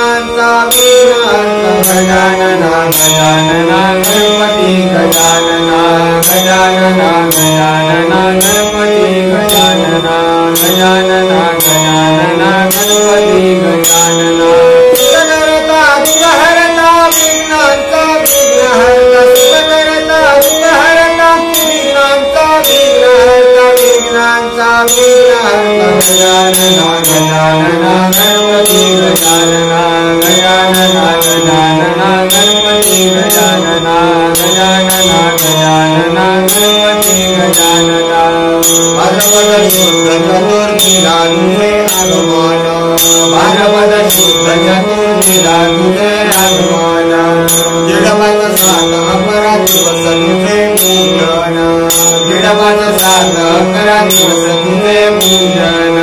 विघ्नांचा विघ्नहर्ता गजानना गजानना गणपती गजानना गजानना गजानना गणपती गजानना गजानना गजानना गणपती गजानना सुखकर्ता दुःखहर्ता विघ्नांचा विघ्नहर्ता सुखकर्ता दुःखहर्ता विघ्नांचा विघ्नहर्ता विघ्नांचा विघ्नहर्ता गजानना गजानना गणपती गजानना गजानना गजानना गणपती गजानना गजानना गजानना गणपती गजानना भाद्रपद शुद्ध चतुर्थीला तुझे आगमन भाद्रपद शुद्ध चतुर्थीला तुझे आगमन दीडपाच सात अकरा दिवस तुझे पूजन दीडपाच सात अकरा दिवस तुझे पूजन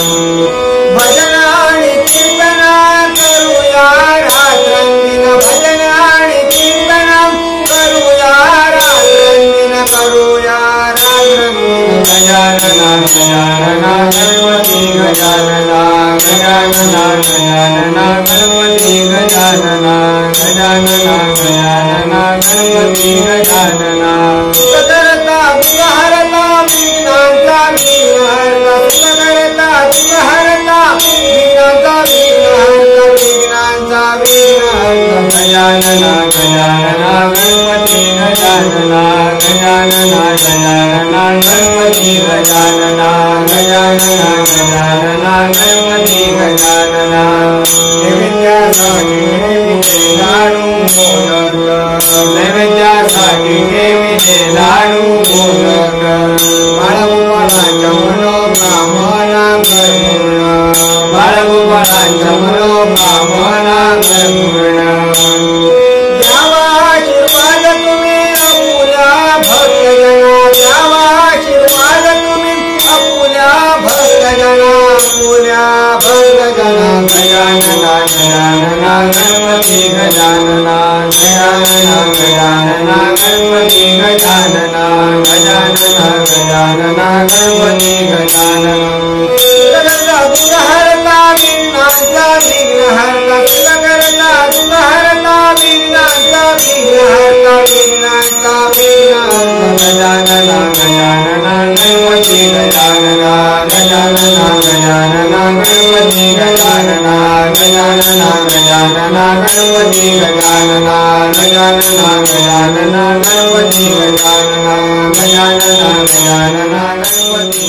भजन आणि कीर्तन करूया रात्रंदिन भजन आणि कीर्तन करूया रात्रंदिन करूया रात्रंदिन गजानना गजानना गणपती गजानना गजानना गजानना गणपती गजानना गजानना गजानना गणपती गजानना सुखकर्ता दुःखहर्ता विघ्नांचा विघ्नहर्ता सुखकर्ता दुःखहर्ता विघ्नांचा विघ्नहर्ता विघ्नांचा विघ्नहर्ता गजानना गजानना गणपती गजानना गजानना गजानना गणपती गजानना गजानना गजानना गणपती गजानना नैवेद्यासाठी नेविते लाडू मोदक नैवेद्यासाठी नेविते लाडू मोदक बाळगोपाळांच्या मनोकामना कर पूर्ण बाळगोपाळांच्या मनोकामना कर पूर्ण द्यावा आशीर्वाद तुम्ही अपुल्या भक्तजना द्यावा आशीर्वाद तुम्ही अपुल्या भक्तजना अपुल्या भक्तजना गजानना गजानना गणपती गजानना गजानना गजानना गणपती गजानना गजानना गजानना गणपती गजानना सुखकर्ता दुःखहर्ता विघ्नांचा विघ्नहर्ता सुखकर्ता दुःखहर्ता विघ्नांचा विघ्नहर्ता विघ्नांचा विघ्नहर्ता गजानना गजानना गणपती गजानना गजानना गजानना गणपती गजानना गजानना गजानना गणपती गजानना गजानना गजानना गणपती गजानना गजानना गजानना गणपती